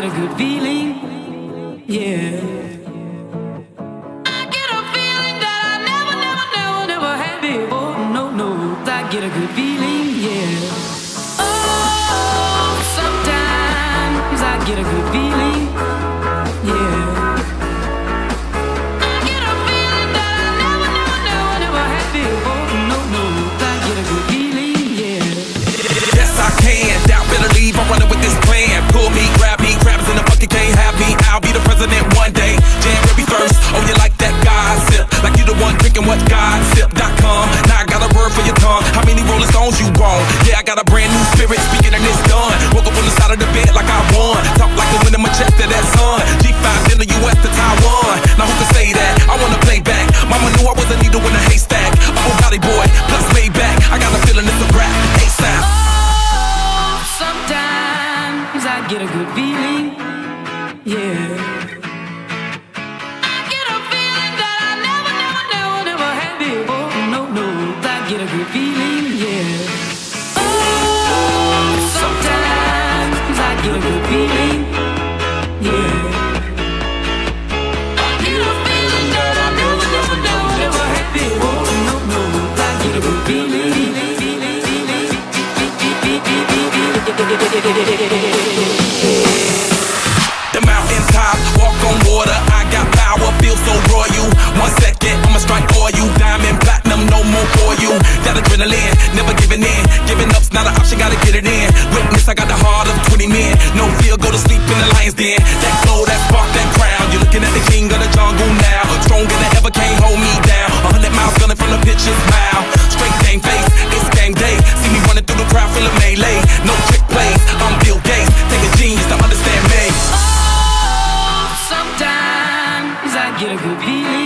get a good feeling, yeah. I get a feeling that I never had before. No, I get a good feeling, yeah. Oh, sometimes I get a good feeling, yeah. I get a feeling that I never had before. No, I get a good feeling, yeah. Yes, I can. Doubt, better leave. I'm running with this plan. Pull me, grab me, crabs in the bucket can't have me. I'll be the president one day. January 1st. Oh, you like that gossip? Like you the one drinking what gossip.com. Now I got a word for your tongue. How many Rolling Stones you want? Yeah, I got a brand new spirit. Speaking and it's done. Woke up on the side of the bed like I won. Talk like the wind in my chest to that sun. G5 in the US to Taiwan. Now who can say that? I wanna play back. Mama knew I was a needle in a haystack. Oh, Valley boy, plus Maybach. I got a feeling it's a rap. ASAP. Oh, sometimes I get a good feeling, yeah. I get a feeling that I never had before. No, I get a good feeling, yeah. Oh, sometimes I get a good feeling, yeah. I get a feeling that I never had before. No, I get a good feeling. The mountaintop, walk on water. I got power, feel so royal. 1 second, I'ma strike for you. Diamond, platinum, no more for you. That adrenaline, never giving in. Giving up's not an option, gotta get it in. Witness, I got the heart of 20 men. No fear, go to sleep in the lion's den. That glow, that spark, that crown. You're looking at the king of the jungle now. Stronger than ever, can't hold me down. 100 miles gunning from the pitcher's mouth. Straight game face, it's game day. See me running through the crowd full of melee. No trick plays, I'm Bill Gates. Take a genius to understand me. Sometimes I get a good feeling.